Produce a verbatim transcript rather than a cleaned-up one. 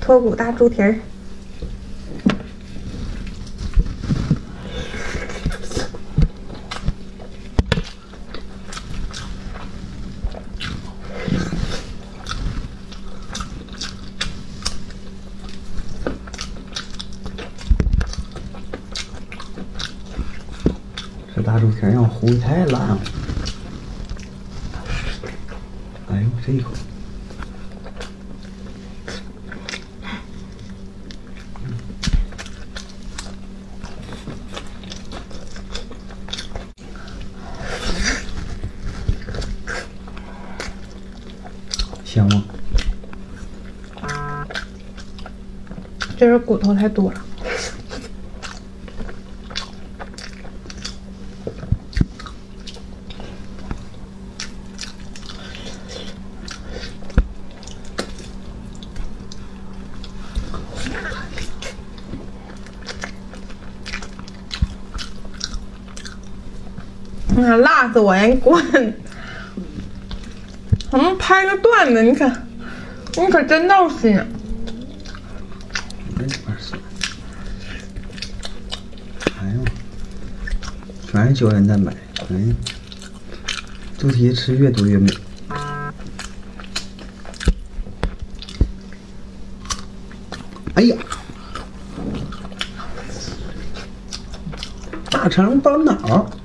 脱骨大猪蹄儿。 这大猪蹄儿让糊的太烂了。哎呦，这一口。 香吗？ 这是骨头太多了。啊，辣死我呀！你滚！咱们拍个段子，你可，你可真闹心啊！ 这里边酸，哎呦，全是胶原蛋白，哎呀，猪蹄吃越多越美。哎呀，大肠包脑。